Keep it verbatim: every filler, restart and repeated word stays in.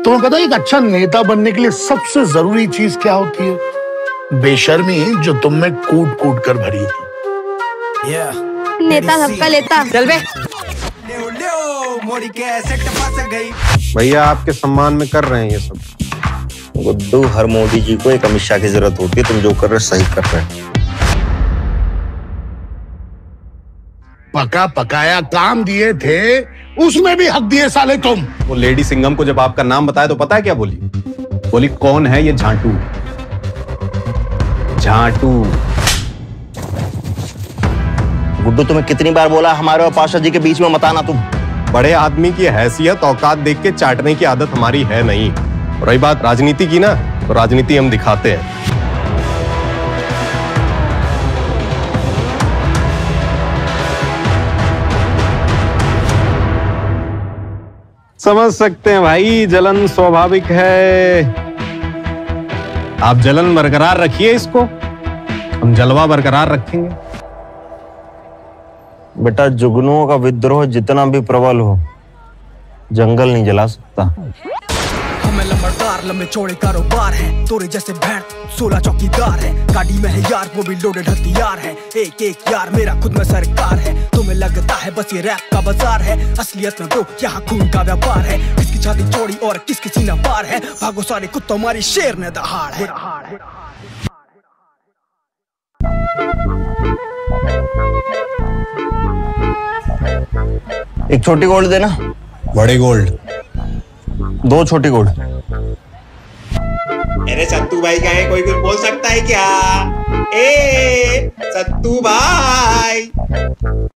तुम्हें पता है एक अच्छा नेता बनने के लिए सबसे जरूरी चीज क्या होती है? बेशर्मी, जो तुम में कूट कूट कर भरी थी। yeah. नेता सबका लेता। चल बे। भैया आपके सम्मान में कर रहे हैं ये सब। गुड्डू, हर मोदी जी को एक अमित शाह की जरूरत होती है। तुम जो कर रहे हो सही कर रहे हो। पका पकाया काम दिए थे, उसमें भी हक दिए साले तुम। वो लेडी सिंघम को जब आपका नाम बताया तो पता है क्या बोली? बोली कौन है ये झांटू? झांटू। गुड्डू, तुम्हें कितनी बार बोला हमारे और पाशा जी के बीच में मत आना तुम। बड़े आदमी की हैसियत औकात देख के चाटने की आदत हमारी है नहीं। और रही बात राजनीति की ना, तो राजनीति हम दिखाते हैं। समझ सकते हैं भाई, जलन स्वाभाविक है। आप जलन बरकरार रखिए, इसको हम जलवा बरकरार रखेंगे। बेटा, जुगनुओं का विद्रोह जितना भी प्रबल हो, जंगल नहीं जला सकता। हमें लंबरदार लंबे चौड़े कारोबार है, तोरे जैसे भैंस सोलह चौकीदार है। गाड़ी में है यार वो भी लोडेड हथियार है। एक एक यार मेरा खुद में सरकार है। तुम्हें लगता है बस ये रैप का बाजार है, असलियत में ब्रो यहाँ खून का व्यापार है। किसकी छाती चौड़ी और किसकी सीना पार है, भागो सारे कुत्तों हमारी शेर ने दहाड़ है। एक छोटी गोल्ड देना। बड़ी गोल्ड। दो छोटी गोल्ड। अरे सत्तू भाई का है, कोई कुछ बोल सकता है क्या? ए सत्तू भाई।